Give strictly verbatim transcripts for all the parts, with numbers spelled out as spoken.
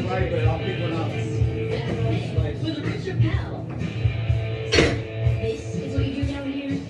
right, but I'll pick one up. With a Richard Pell. This is what you do down here?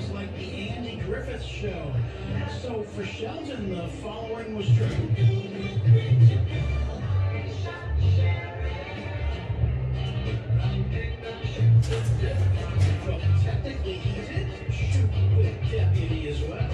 songs like The Andy Griffith Show. So for Sheldon, the following was true. Well, technically he did shoot with Deputy as well.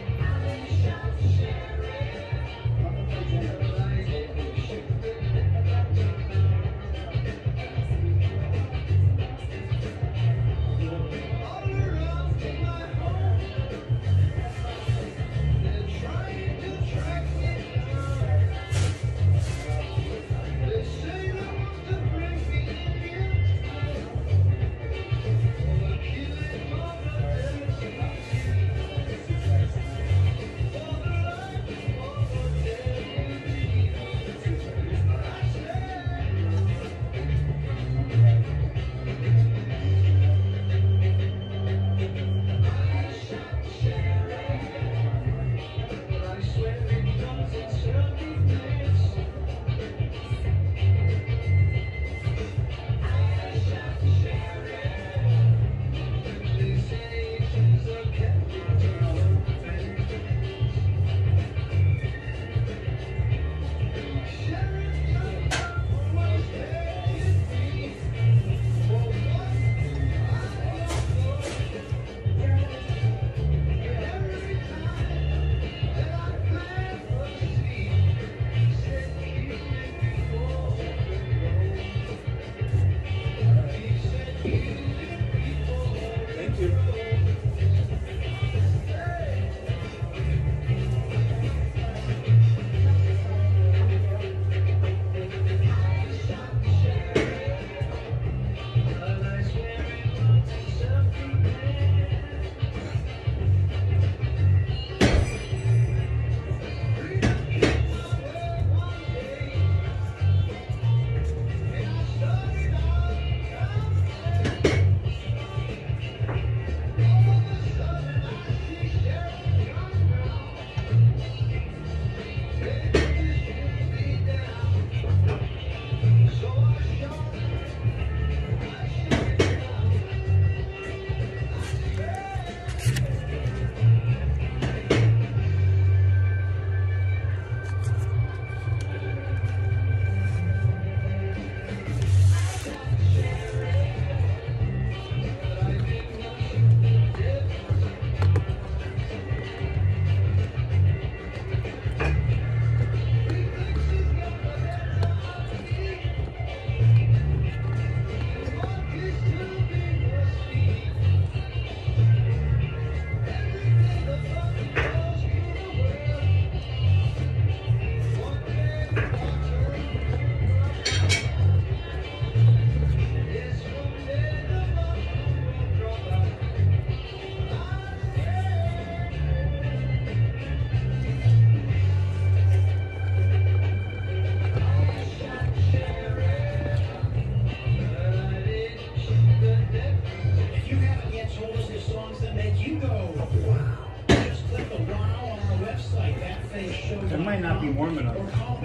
It might not be warm enough.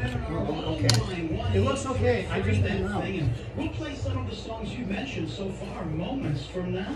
Oh, okay. It looks okay. I just didn't know. We'll play some of the songs you mentioned so far moments from now.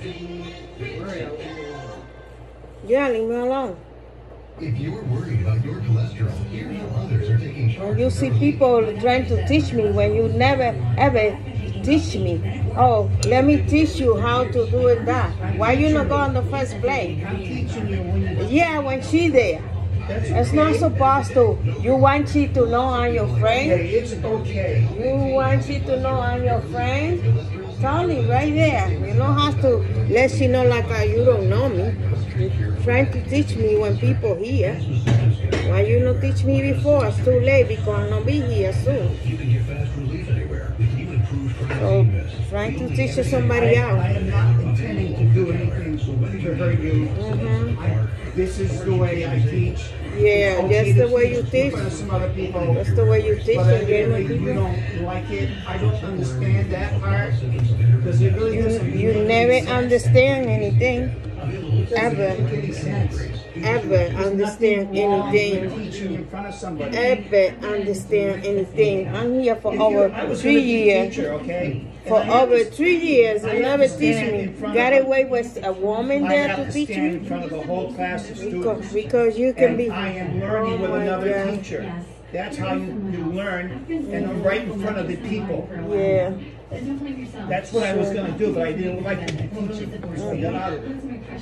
Yeah, leave me alone. If you're worried about your cholesterol, here's how others are taking charge. When you see people trying to teach me when you never ever teach me. Oh, let me teach you how to do it that. Why you not go on the first place? I'm teaching you when you... Yeah, when she there. It's not supposed to. You want she to know I'm your friend? Okay, it's okay. You want she to know I'm your friend? Totally, right there. You don't have to let she know like uh, you don't know me. You're trying to teach me when people here. Why you not teach me before? It's too late because I'll not be here soon. You can get fast relief anywhere with new improved So, trying to teach somebody I, else. I am not intending to do anything to hurt you. Mm-hmm. I, this is the way I teach. Yeah, Okay that's to the way you teach teach. in front of some other people. That's the way you teach But and get evidently you people. don't like it. I don't understand that part because it really You, doesn't you make never any sense. understand anything. It doesn't ever. make any sense. ever understand anything. Teaching in front of somebody. Ever understand anything. I'm here for If you- over I was three gonna be a years. teacher, okay? For And I had over to- three years, I and had never to teach stand me. in front Got of- away with a woman I there have to to teach stand in me? front of the whole class of Because, students. because you can And be. I am learning Oh with my another God. teacher. That's how you, you learn, and I'm right in front of the people. Yeah. That's what I was gonna do, but I didn't like to be teaching, so I got out of it.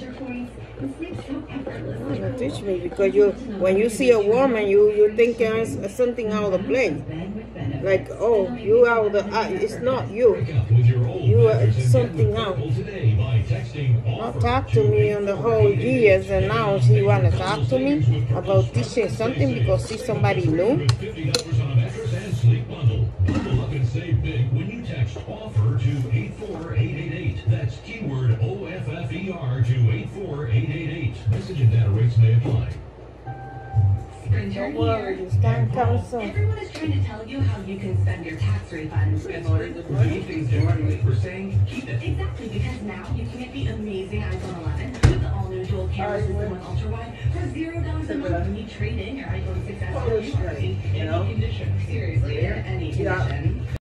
You teach me because you, when you see a woman, you you think it's something out of the place. Like, oh, you out of the. Uh, it's not you. You are something else. Not talk to me on the whole years, and now she wanna talk to me about teaching something because she's somebody new. Bundle up and save big when you text OFFER to eight four eight eight eight. That's keyword O F F E R to eight four eight eight eight. Message and data rates may apply. Don't worry, this time comes soon. Everyone is trying to tell you how you can spend your tax refunds. We're doing things differently. We're saying keep it. Exactly, because now you can get the amazing iPhone eleven with the all-new dual camera system with ultra-wide for zero dollars a month when you trade in your iPhone six S or new in any condition. Seriously, in any condition.